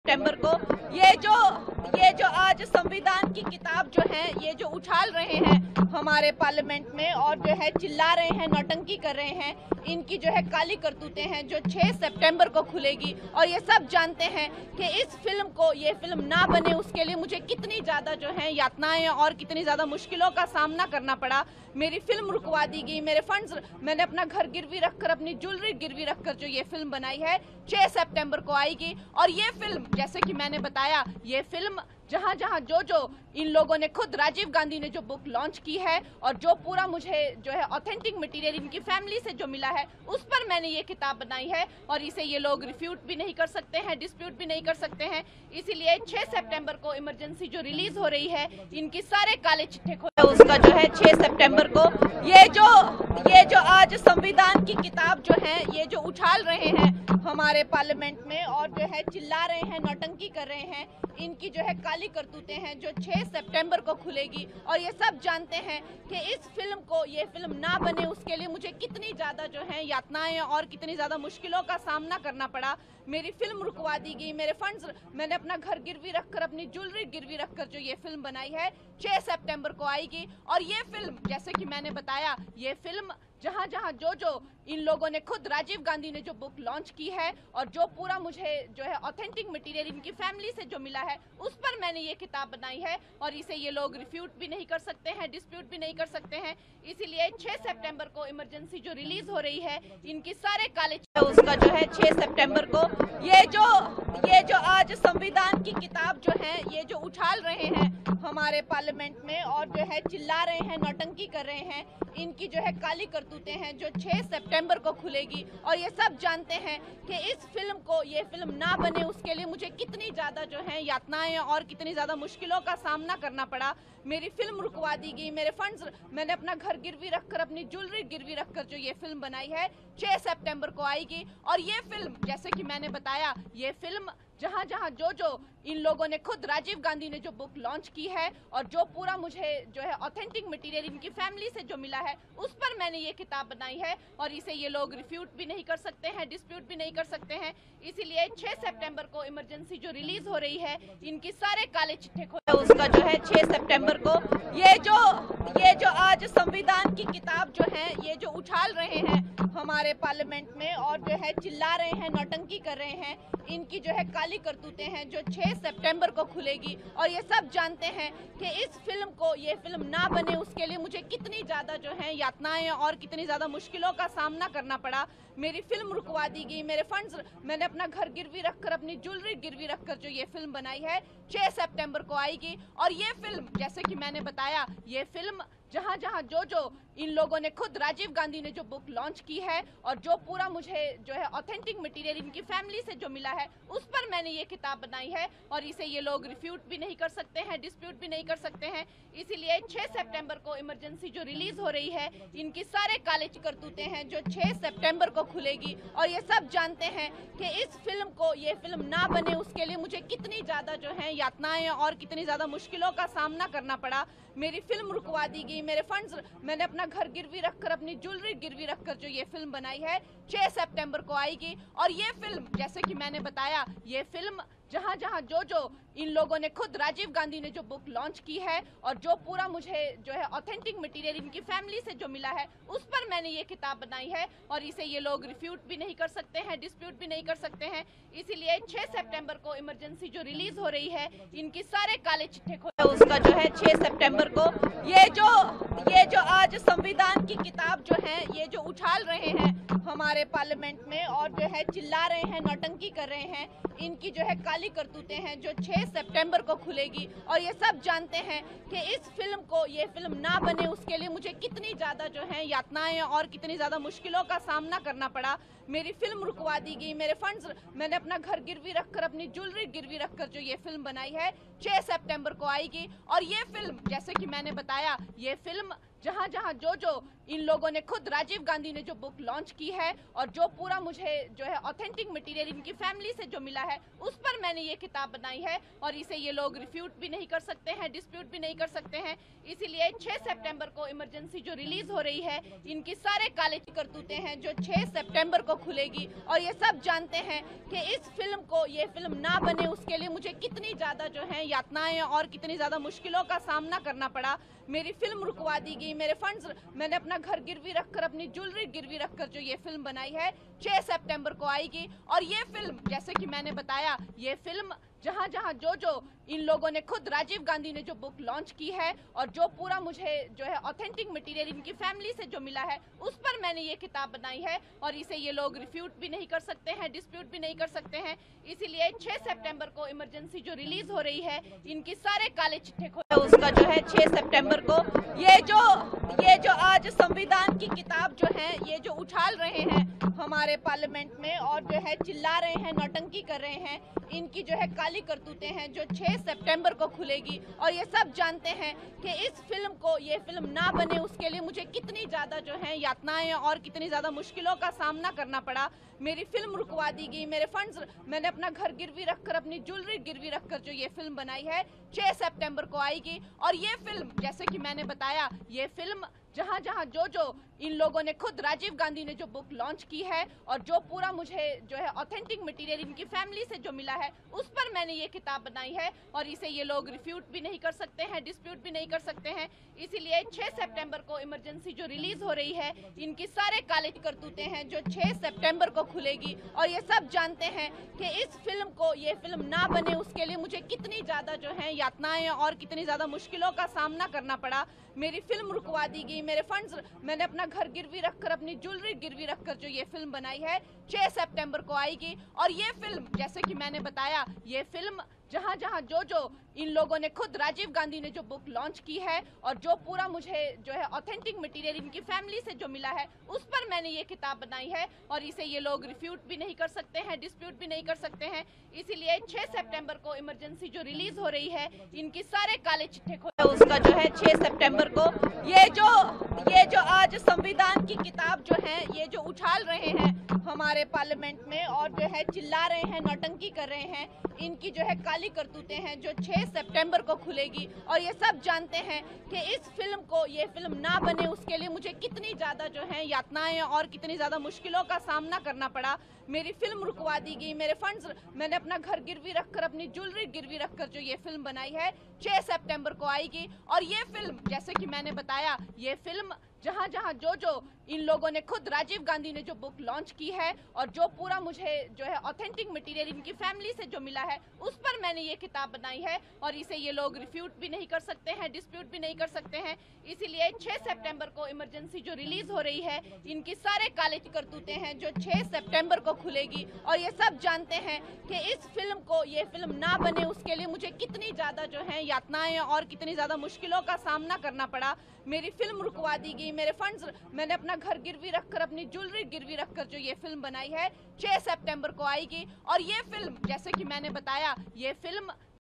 सितंबर को ये जो आज संविधान की किताब जो है ये जो उछाल रहे हैं हमारे पार्लियामेंट में और जो है चिल्ला रहे हैं, नौटंकी कर रहे हैं, इनकी जो है काली करतूतें हैं जो 6 सितंबर को खुलेगी। और ये सब जानते हैं कि इस फिल्म को ये फिल्म ना बने उसके लिए मुझे कितनी ज़्यादा जो है यातनाएं और कितनी ज़्यादा मुश्किलों का सामना करना पड़ा। मेरी फिल्म रुकवा दी गई, मेरे फंड्स, मैंने अपना घर गिरवी रखकर, अपनी ज्वेलरी गिरवी रखकर जो ये फिल्म बनाई है 6 सितंबर को आएगी। और ये फिल्म जैसे कि मैंने बताया, ये फिल्म जहां जहां जो इन लोगों ने खुद, राजीव गांधी ने जो बुक लॉन्च की है और जो पूरा मुझे जो है ऑथेंटिक मटेरियल इनकी फैमिली से जो मिला है उस पर मैंने ये किताब बनाई है और इसे ये लोग रिफ्यूट भी नहीं कर सकते हैं, डिस्प्यूट भी नहीं कर सकते हैं। इसीलिए 6 सितंबर को इमरजेंसी जो रिलीज हो रही है, इनकी सारे काले चिट्ठे खोले, उसका जो है 6 सितंबर को ये जो आज संविधान की किताब जो है ये जो उछाल रहे हैं हमारे पार्लियामेंट में और जो है चिल्ला रहे हैं, नौटंकी कर रहे हैं, इनकी जो है काली करतूतें हैं जो 6 सितंबर को खुलेगी। और ये सब जानते हैं कि इस फिल्म को ये फिल्म ना बने उसके लिए मुझे कितनी ज़्यादा जो है यातनाएं और कितनी ज़्यादा मुश्किलों का सामना करना पड़ा। मेरी फिल्म रुकवा दी गई, मेरे फंड्स, मैंने अपना घर गिरवी रखकर, अपनी ज्वेलरी गिरवी रखकर जो ये फिल्म बनाई है 6 सितंबर को आएगी। और ये फिल्म जैसे कि मैंने बताया, ये फिल्म जहां जहां जो इन लोगों ने खुद, राजीव गांधी ने जो बुक लॉन्च की है और जो पूरा मुझे जो है ऑथेंटिक मटेरियल इनकी फैमिली से जो मिला है उस पर मैंने ये किताब बनाई है और इसे ये लोग रिफ्यूट भी नहीं कर सकते हैं, डिस्प्यूट भी नहीं कर सकते हैं। इसीलिए 6 सितंबर को इमरजेंसी जो रिलीज हो रही है, इनकी सारे काले, उसका जो है 6 सितंबर को ये जो आज संविधान की किताब जो है ये जो उछाल रहे हैं हमारे पार्लियामेंट में और जो है चिल्ला रहे हैं, नौटंकी कर रहे हैं, इनकी जो है काली करतूतें हैं जो 6 सितंबर को खुलेगी। और ये सब जानते हैं कि इस फिल्म को ये फिल्म ना बने उसके लिए मुझे कितनी ज़्यादा जो है यातनाएं और कितनी ज़्यादा मुश्किलों का सामना करना पड़ा। मेरी फिल्म रुकवा दी गई, मेरे फंड्स, मैंने अपना घर गिरवी रखकर, अपनी ज्वेलरी गिरवी रखकर जो ये फिल्म बनाई है 6 सितंबर को आएगी। और ये फिल्म जैसे कि मैंने बताया, ये फिल्म जहां जहां जो इन लोगों ने खुद, राजीव गांधी ने जो बुक लॉन्च की है और जो पूरा मुझे जो है ऑथेंटिक मटेरियल इनकी फैमिली से जो मिला है उस पर मैंने ये किताब बनाई है और इसे ये लोग रिफ्यूट भी नहीं कर सकते हैं, डिस्प्यूट भी नहीं कर सकते हैं। इसीलिए 6 सितंबर को इमरजेंसी जो रिलीज हो रही है, इनकी सारे काले चिट्ठे खोले, उसका जो है 6 सितंबर को ये जो आज संविधान की किताब जो है ये जो उछाल रहे हैं हमारे पार्लियामेंट में और जो है चिल्ला रहे हैं, नौटंकी कर रहे हैं, इनकी जो है काली करतूतें हैं जो 6 सितंबर को खुलेगी। और ये सब जानते हैं कि इस फिल्म को ये फिल्म ना बने उसके लिए मुझे कितनी ज़्यादा जो है यातनाएं और कितनी ज़्यादा मुश्किलों का सामना करना पड़ा। मेरी फिल्म रुकवा दी गई, मेरे फंड्स, मैंने अपना घर गिरवी रखकर, अपनी ज्वेलरी गिरवी रखकर जो ये फिल्म बनाई है 6 सितंबर को आएगी। और ये फिल्म जैसे कि मैंने बताया, ये फिल्म जहां जहां जो इन लोगों ने खुद, राजीव गांधी ने जो बुक लॉन्च की है और जो पूरा मुझे जो है ऑथेंटिक मटेरियल इनकी फैमिली से जो मिला है उस पर मैंने ये किताब बनाई है और इसे ये लोग रिफ्यूट भी नहीं कर सकते हैं, डिस्प्यूट भी नहीं कर सकते हैं। इसीलिए 6 सितंबर को इमरजेंसी जो रिलीज हो रही है, इनकी सारे काले करतूतें हैं जो 6 सितंबर को खुलेगी। और ये सब जानते हैं कि इस फिल्म को ये फिल्म ना बने उसके लिए मुझे कितनी ज़्यादा जो है यातनाएं और कितनी ज़्यादा मुश्किलों का सामना करना पड़ा। मेरी फिल्म रुकवा दी गई, मेरे फंड्स, मैंने अपना घर गिरवी रखकर, अपनी ज्वेलरी गिरवी रखकर जो ये फिल्म बनाई है 6 सितंबर को आएगी। और ये फिल्म जैसे कि मैंने बताया, ये फिल्म जहां जहां जो इन लोगों ने खुद, राजीव गांधी ने जो बुक लॉन्च की है और जो पूरा मुझे जो है ऑथेंटिक मटेरियल इनकी फैमिली से जो मिला है उस पर मैंने ये किताब बनाई है और इसे ये लोग रिफ्यूट भी नहीं कर सकते हैं, डिस्प्यूट भी नहीं कर सकते हैं। इसीलिए 6 सितंबर को इमरजेंसी जो रिलीज हो रही है, इनकी सारे काले चिट्ठे खोले, उसका जो है 6 सितंबर को ये जो आज संविधान की किताब जो है ये जो उछाल रहे हैं हमारे पार्लियामेंट में और जो है चिल्ला रहे हैं, नौटंकी कर रहे हैं, इनकी जो है काली करतूतें हैं जो 6 सितंबर को खुलेगी। और ये सब जानते हैं कि इस फिल्म को ये फिल्म ना बने उसके लिए मुझे कितनी ज़्यादा जो है यातनाएं और कितनी ज़्यादा मुश्किलों का सामना करना पड़ा। मेरी फिल्म रुकवा दी गई, मेरे फंड्स, मैंने अपना घर गिरवी रखकर, अपनी ज्वेलरी गिरवी रखकर जो ये फिल्म बनाई है 6 सितंबर को आएगी। और ये फिल्म जैसे कि मैंने बताया, ये फिल्म जहां जहां जो इन लोगों ने खुद, राजीव गांधी ने जो बुक लॉन्च की है और जो पूरा मुझे जो है ऑथेंटिक मटेरियल इनकी फैमिली से जो मिला है उस पर मैंने ये किताब बनाई है और इसे ये लोग रिफ्यूट भी नहीं कर सकते हैं, डिस्प्यूट भी नहीं कर सकते हैं। इसीलिए 6 सितंबर को इमरजेंसी जो रिलीज हो रही है, इनकी सारे काले करतूते हैं जो 6 सितंबर को खुलेगी और ये सब जानते हैं कि इस फिल्म को, ये फिल्म ना बने उसके लिए मुझे कितनी ज्यादा जो है यातनाएं और कितनी ज्यादा मुश्किलों का सामना करना पड़ा। मेरी फिल्म रुकवा दी गई, मेरे फंड्स, मैंने अपना घर गिरवी रखकर, अपनी ज्वेलरी गिरवी रखकर जो ये फिल्म बनाई है 6 सितंबर को आएगी। और ये फिल्म, जैसे कि मैंने बताया, ये फिल्म जहां जहां जो इन लोगों ने खुद, राजीव गांधी ने जो बुक लॉन्च की है और जो पूरा मुझे जो है ऑथेंटिक मटेरियल इनकी फैमिली से जो मिला है उस पर मैंने ये किताब बनाई है और इसे ये लोग रिफ्यूट भी नहीं कर सकते हैं, डिस्प्यूट भी नहीं कर सकते हैं। इसीलिए 6 सितंबर को इमरजेंसी जो रिलीज हो रही है, इनकी सारे काले चिट्ठे खोले, उसका जो है 6 सितंबर को ये जो आज संविधान की किताब जो है, ये जो उछाल रहे हैं हमारे पार्लियामेंट में और जो है चिल्ला रहे हैं, नौटंकी कर रहे हैं, इनकी जो है काली करतूते हैं जो 6 सितंबर को खुलेगी। और ये सब जानते हैं कि इस फिल्म को, ये फिल्म ना बने उसके लिए मुझे कितनी ज्यादा जो है यातनाएं और कितनी ज्यादा मुश्किलों का सामना करना पड़ा। मेरी फिल्म रुकवा दी गई, मेरे फंड्स, मैंने अपना घर गिरवी रखकर, अपनी ज्वेलरी गिरवी रखकर जो ये फिल्म बनाई है 6 सितंबर को आएगी। और ये फिल्म, जैसे कि मैंने बताया, ये फिल्म जहां जहां जो इन लोगों ने खुद, राजीव गांधी ने जो बुक लॉन्च की है और जो पूरा मुझे जो है ऑथेंटिक मटेरियल इनकी फैमिली से जो मिला है उस पर मैंने ये किताब बनाई है और इसे ये लोग रिफ्यूट भी नहीं कर सकते हैं, डिस्प्यूट भी नहीं कर सकते हैं। इसीलिए 6 सितंबर को इमरजेंसी जो रिलीज हो रही है, इनकी सारे काले करतूते हैं जो 6 सितंबर को खुलेगी। और ये सब जानते हैं कि इस फिल्म को, ये फिल्म ना बने उसके लिए मुझे कितनी ज्यादा जो है यातनाएं और कितनी ज्यादा मुश्किलों का सामना करना पड़ा। मेरी फिल्म रुकवा दी गई, मेरे फंड्स, मैंने अपना घर गिरवी रखकर, अपनी ज्वेलरी गिरवी रखकर जो ये फिल्म बनाई है 6 सितंबर को आएगी। और ये फिल्म, जैसे कि मैंने बताया, ये फिल्म जहां जहां जो इन लोगों ने खुद, राजीव गांधी ने जो बुक लॉन्च की है और जो पूरा मुझे जो है ऑथेंटिक मटेरियल इनकी फैमिली से जो मिला है उस पर मैंने ये किताब बनाई है और इसे ये लोग रिफ्यूट भी नहीं कर सकते हैं, डिस्प्यूट भी नहीं कर सकते हैं। इसीलिए 6 सितंबर को इमरजेंसी जो रिलीज हो रही है, इनकी सारे काले चिट्ठे खोले, उसका जो है 6 सितंबर को ये जो आज संविधान की किताब जो है, ये जो उछाल रहे हैं हमारे पार्लियामेंट में और जो है चिल्ला रहे हैं, नौटंकी कर रहे हैं, इनकी जो है काली करतूते हैं जो 6 सितंबर को खुलेगी। और ये सब जानते हैं कि इस फिल्म को, ये फिल्म ना बने उसके लिए मुझे कितनी ज्यादा जो है यातनाएं और कितनी ज्यादा मुश्किलों का सामना करना पड़ा। मेरी फिल्म रुकवा दी गई, मेरे फंड्स, मैंने अपना घर गिरवी रखकर, अपनी ज्वेलरी गिरवी रखकर जो ये फिल्म बनाई है 6 सितंबर को आएगी। और ये फिल्म, जैसे कि मैंने बताया, ये फिल्म जहां जहां जो इन लोगों ने खुद, राजीव गांधी ने जो बुक लॉन्च की है और जो पूरा मुझे जो है ऑथेंटिक मटेरियल इनकी फैमिली से जो मिला है उस पर मैंने ये किताब बनाई है और इसे ये लोग रिफ्यूट भी नहीं कर सकते हैं, डिस्प्यूट भी नहीं कर सकते हैं। इसीलिए 6 सितंबर को इमरजेंसी जो रिलीज हो रही है, इनकी सारे काले करतूते हैं जो 6 सितंबर को खुलेगी। और ये सब जानते हैं कि इस फिल्म को, ये फिल्म ना बने उसके लिए मुझे कितनी ज्यादा जो है यातनाएं और कितनी ज्यादा मुश्किलों का सामना करना पड़ा। मेरी फिल्म रुकवा दी गई, मेरे फंड्स, मैंने अपना घर गिरवी रखकर, अपनी ज्वेलरी गिरवी रखकर जो ये फिल्म बनाई है 6 सितंबर को आएगी। और ये फिल्म, जैसे कि मैंने बताया, ये फिल्म